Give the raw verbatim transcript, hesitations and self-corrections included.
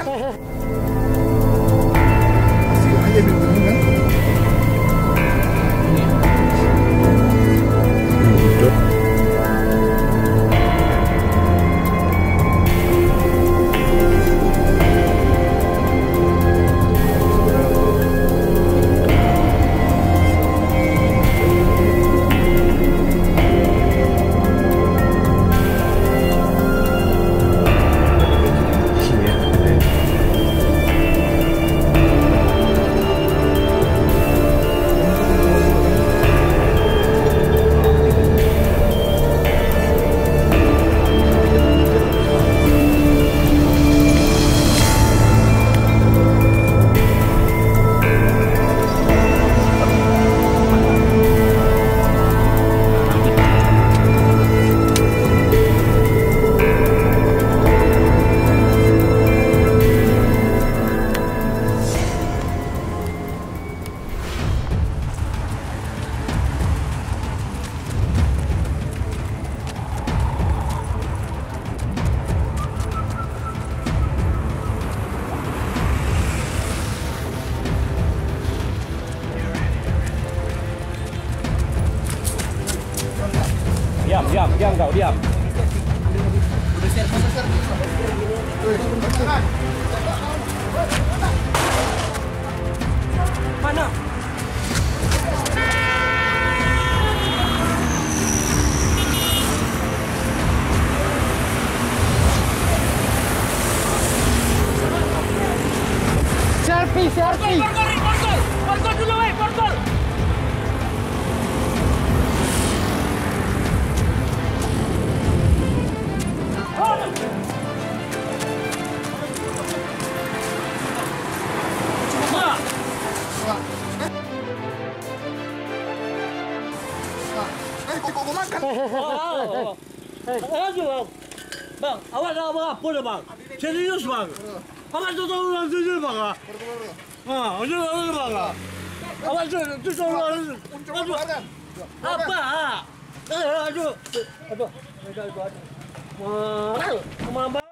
aja di sini kan. Diam, diam, diam kau, diam. Mana? Selfie, selfie. Borgol, borgol, borgol dulu, weh, borgol. Eh, kok kok makan? Ayo bang, bang, awak dah bang apa dah bang? Serius bang? Awak tu tahu orang tu bang ah? Ah, tu tahu bang ah? Awak tu tu tahu orang tu? Apa? Eh, aduh, aduh, aduh, aduh, aduh. Wah, kemana?